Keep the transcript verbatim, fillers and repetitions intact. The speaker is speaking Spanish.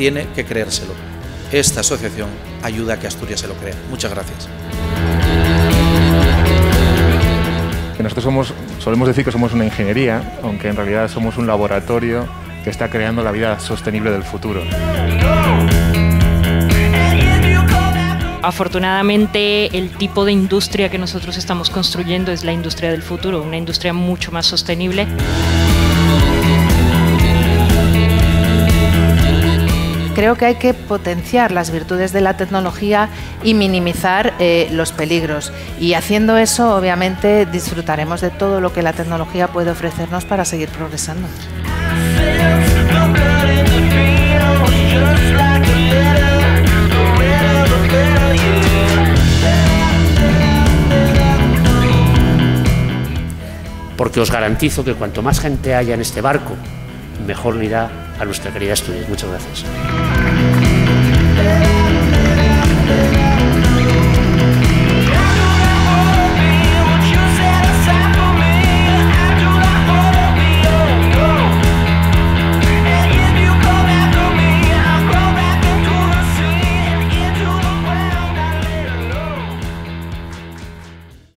tiene que creérselo. Esta asociación ayuda a que Asturias se lo crea. Muchas gracias. Nosotros somos, solemos decir que somos una ingeniería, aunque en realidad somos un laboratorio que está creando la vida sostenible del futuro. Afortunadamente, el tipo de industria que nosotros estamos construyendo es la industria del futuro, una industria mucho más sostenible. Creo que hay que potenciar las virtudes de la tecnología y minimizar eh, los peligros. Y haciendo eso, obviamente, disfrutaremos de todo lo que la tecnología puede ofrecernos para seguir progresando. Porque os garantizo que cuanto más gente haya en este barco, mejor le irá a nuestra querida Asturias. Muchas gracias.